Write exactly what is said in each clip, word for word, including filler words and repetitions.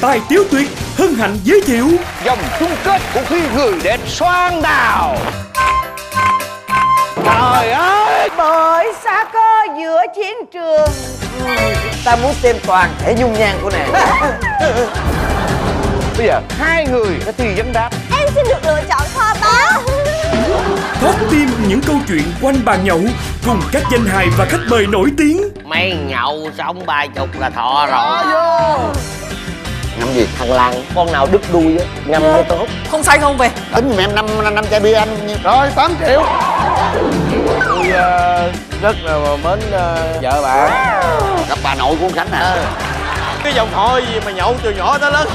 tài tiếu tuyệt hân hạnh giới thiệu vòng chung kết cuộc thi người đẹp xoan đào. Trời ơi, bởi xa cơ giữa chiến trường. Ta muốn xem toàn thể dung nhan của nàng. bây giờ hai người sẽ thi vấn đáp. Em xin được lựa chọn kho báu. Thót tim những câu chuyện quanh bàn nhậu cùng các danh hài và khách mời nổi tiếng. Mấy nhậu xong ba chục là thọ rồi. Ngâm gì? Thằng làng con nào đứt đuôi á ngâm mới tốt. Không say không về. Tính giùm em năm năm chai bia anh nhiêu? Rồi tám triệu. Tôi uh, rất là mến uh, vợ bạn. Gặp bà nội của ông Khánh hả? Cái dòng họ gì mà nhậu từ nhỏ tới lớn.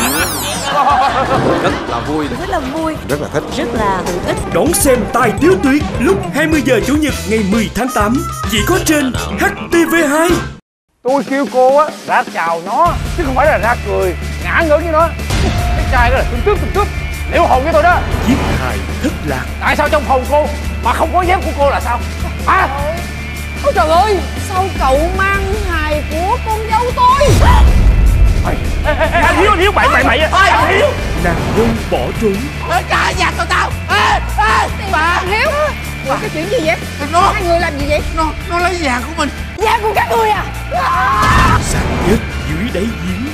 Rất là vui. Rất là vui. Rất là thích. Rất là hữu ích. Đón xem tài tiếu tuyệt lúc hai mươi giờ Chủ nhật ngày mười tháng tám chỉ có trên hát tê vê hai. Tôi kêu cô á ra chào nó chứ không phải là ra cười ngã ngửa với nó. Cái trai đó là tương tước tương tước liệu hồn với tôi đó. Giết hài thất lạc. Tại sao trong phòng cô mà không có dép của cô là sao hả? Ôi trời ơi, sao cậu mang hài của con dâu tôi? Mày, ê, ê, ê, anh Hiếu, anh Hiếu, mày, mày, mày, anh Hiếu. Nàng dâu bỏ trốn. Trả giặt tụi tao. Ê, ê, bà Hiếu. Ủa, cái chuyện gì vậy? Nó. Hai người làm gì vậy? Nó, nó lấy vàng của mình. Vàng của các người à? Xác chết dưới đáy giếng.